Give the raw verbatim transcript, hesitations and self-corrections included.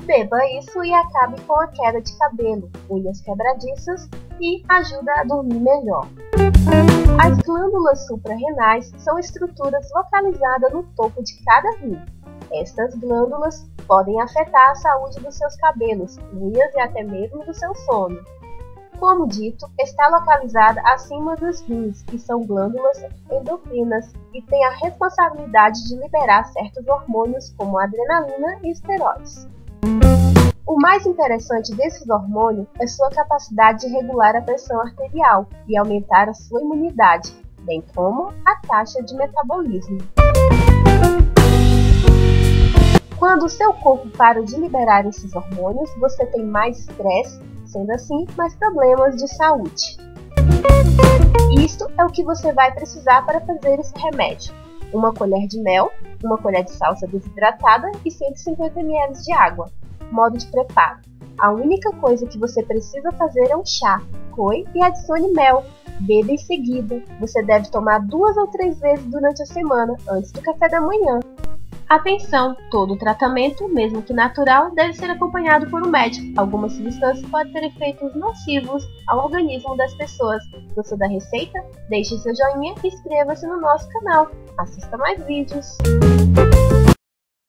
Beba isso e acabe com a queda de cabelo, unhas quebradiças e ajuda a dormir melhor. As glândulas suprarrenais são estruturas localizadas no topo de cada rim. Estas glândulas podem afetar a saúde dos seus cabelos, unhas e até mesmo do seu sono. Como dito, está localizada acima dos rins, que são glândulas endócrinas e têm a responsabilidade de liberar certos hormônios como adrenalina e esteroides. O mais interessante desses hormônios é sua capacidade de regular a pressão arterial e aumentar a sua imunidade, bem como a taxa de metabolismo. Quando o seu corpo para de liberar esses hormônios, você tem mais estresse, sendo assim, mais problemas de saúde. Isto é o que você vai precisar para fazer esse remédio: uma colher de mel, uma colher de salsa desidratada e cento e cinquenta mililitros de água. Modo de preparo: a única coisa que você precisa fazer é um chá. Coe e adicione mel. Beba em seguida. Você deve tomar duas ou três vezes durante a semana, antes do café da manhã. Atenção! Todo tratamento, mesmo que natural, deve ser acompanhado por um médico. Algumas substâncias podem ter efeitos nocivos ao organismo das pessoas. Gostou da receita? Deixe seu joinha e inscreva-se no nosso canal. Assista mais vídeos!